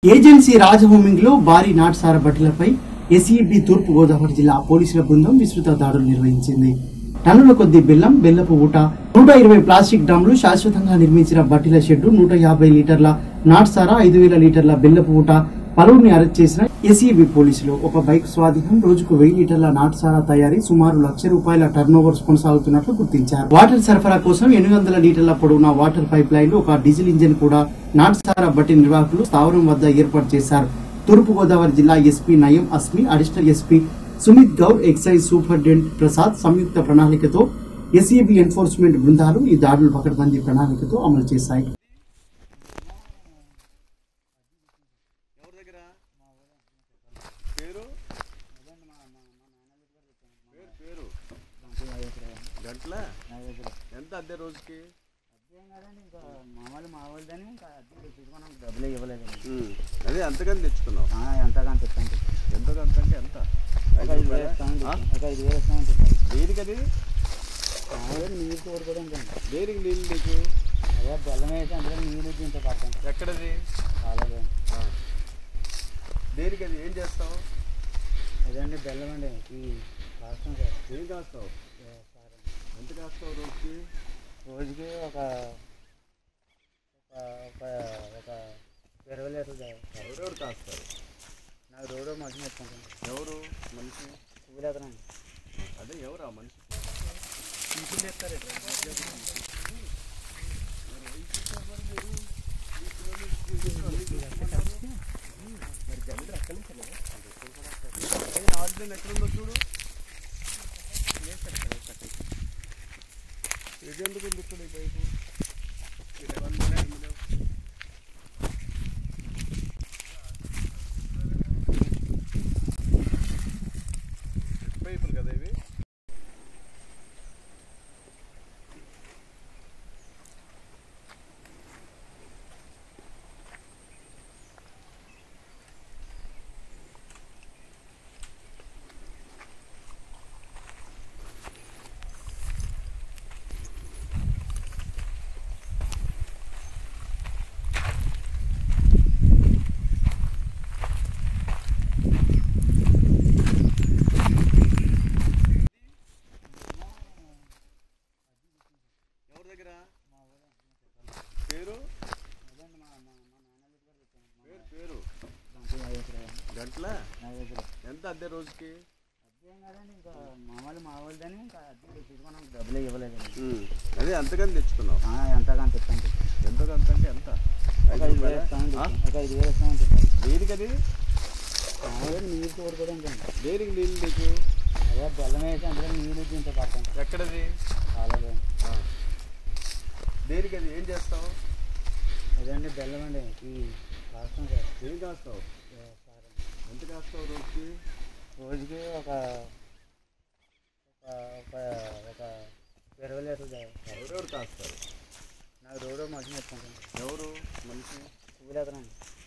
Agency రాజభూమిలో భారీ నాటుసారా బట్టలపై SEB తూర్పు గోదావరి జిల్లా పోలీసుల బృందం విస్తృత దాడులు నిర్వహించింది. టన్నుల కొద్ది బెల్లం, బెల్లపు ఊట, 120 ప్లాస్టిక్ డ్రమ్లు, శాశ్వతంగా నిర్మించిన బట్టీల షెడ్డు, 150 లీటర్ల నాటుసారా, 5000 లీటర్ల బెల్లపు ఊట, పలువురిని అరెస్ట్ చేసిన ఎస్ఈబి పోలీసులు. ఒక బైక్ స్వాధీనం, రోజుకు 1000 లీటర్ల నాటుసారా తయారీ, సుమారు ₹1,00,000 టర్నోవర్స్ కొనసాగుతున్నట్లు గుర్తించారు. వాటర్ సరఫరా కోసం 800 లీటర్ల పొడవున వాటర్ పైప్ లైన్లు, ఒక డీజిల్ ఇంజిన్ కూడా నాటుసారా బట్టి నిర్వాహకులు స్థావరం వద్ద ఏర్పాటు చేశారు. తూర్పు గోదావరి జిల్లా SP Nayeem Asmi, additional SP Sumit Gaur, excise superintendent Prasad సంయుక్త ప్రణాళికతో ఎస్ఈబి ఎన్ఫోర్స్మెంట్ బృందాలు ఈ దాడులు పకడ్బందీ ప్రణాళికతో అమలు చేశాయి. ఎంత అద్దె రోజుకి? డబ్బులు ఇవ్వలేదండి. అదే ఎంతగాని తెచ్చుకున్నావు? ఎంతగాని తెచ్చాను. ఎంతకంత అంటే ఎంత? ఒక 5,000 ఇస్తామండి. దేనికి అది? నీరు తోడుకోవడం. దేనికి నీళ్ళు నీకు? అదే బెల్లం వేసి అందులో నీళ్ళు దీంతో పడతాను. ఎక్కడది? చాలా దేనికి అది? ఏం చేస్తావు? అదే అండి బెల్లం అండి. ఈ కాస్తాం సార్. ఏం కాస్తావు? ఎంత కాస్తావు రోజుకి? రోజుకి ఒక 20 లీటర్లు. ఎవరెవరు కాస్తారు? నాకు రోడ్డు మనిషి పెట్టుకుంటాను. ఎవరు మనిషి? కూలేతనండి. అదే ఎవరు ఆ మనిషి? ఎక్కడుందో చూడు. ఎందుకు ఇక్కడ ఈ పైపు? పైపులు కదా ఇవి. పేరు పేరు గంటల ఎంత అద్దె రోజుకి? అదేం కాదండి, ఇంకా మామూలుదని ఇంకా అద్దె తీసుకున్నాం. డబ్బులు ఇవ్వలేదండి. అదే ఎంతగాని తెచ్చుకున్నావు? ఎంతగాని తెచ్చాను. ఎంతకంత అంటే ఎంత? ఒక 5,000 ఇస్తామండి. ఒక 5,000 ఇస్తామండి. దేనికి అది? నీరు తోడుకోవడం. దేనికి నీళ్ళు నీకు? అదే బెల్లం వేసి అందులో నీళ్ళు దీంతో పడతాను. ఎక్కడది? చాలా దేనికి అది? ఏం చేస్తావు? అదే అండి బెల్లం అండి. ఈ కాస్తాం సార్. ఏం కాస్తావు? ఎంత కాస్తావు రోజుకి? రోజుకి ఒక 20 లీటర్లు. ఎవరెవరు కాస్తారు? నాకు రోడ్డు మనిషి పెట్టుకుంటాను. ఎవరు మనిషి? కూలేతనండి.